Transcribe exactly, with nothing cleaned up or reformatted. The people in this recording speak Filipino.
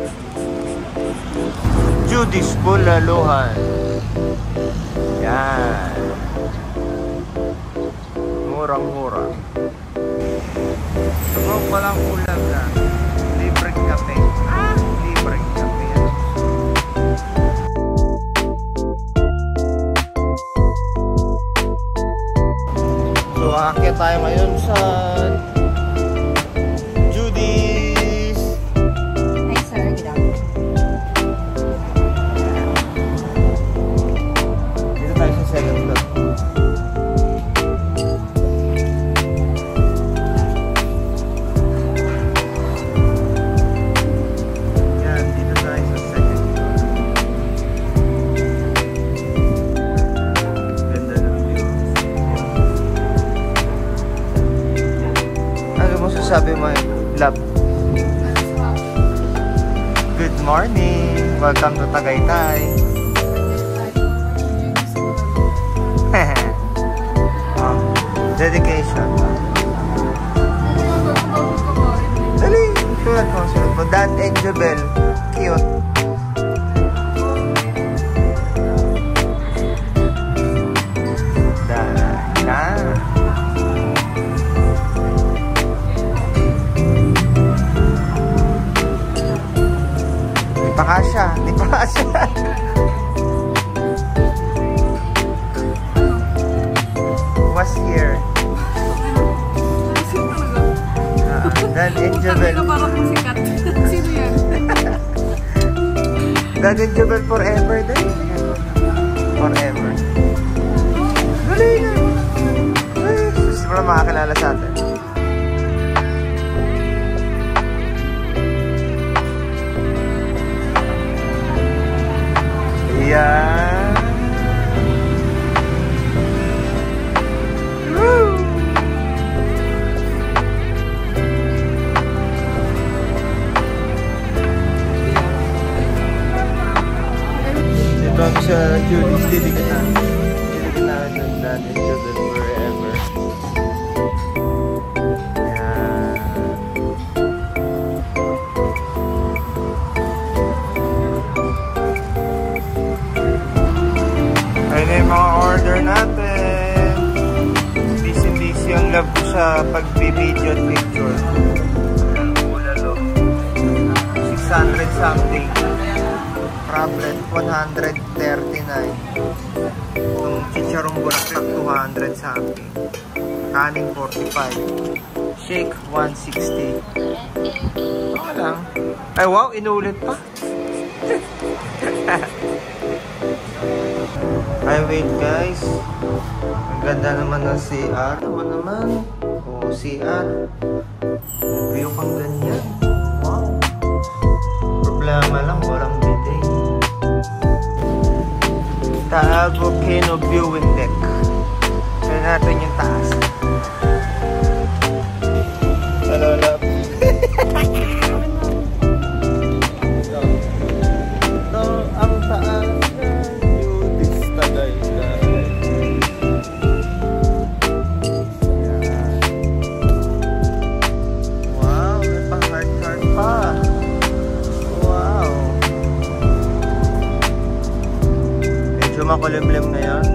Judy's Bulaluhan. Yan. Murang-mura. Sumaw palang ulam na. Libreng kape. Ah! Libreng kape. So, aakyat tayo ngayon sa Judy's. Hi sir, good afternoon. Dito tayo sa second floor. Sabi mo, love. Good morning. Welcome to Tagaytay. Oh, dedication. Dali, sulat mo, sulat mo. Dan and Jobel. Cute. Dan. Ah. Pakasya, di pakasya. Was here. Uh, Dan and Jobel. Sino yan? Dan and Jobel forever din. Forever. Dali na. Ay, sus, wala makakilala sa atin. Yan. Woo! Dito kami sa Judy's. Diligan na. Diligan na ng Dan and Jobel forever. Yan. Ayun na yung mga order natin. Busy-busy ang love ko sa pag-video at picture. six hundred something. Problem one hundred thirty-nine. Itong chicharong bulaklak two hundred something. Kaning forty-five. Shake one sixty. Okay lang. Ay wow, inulit pa. Ay wait guys. Ang ganda naman ng C R. Ano naman? O C R. View kang ganyan. Wow. Problema lang, walang bidet. Taal Volcano Viewing Deck. Kaya natin yung taas. Hello love. Ito ang taas. Makulimlim na yan.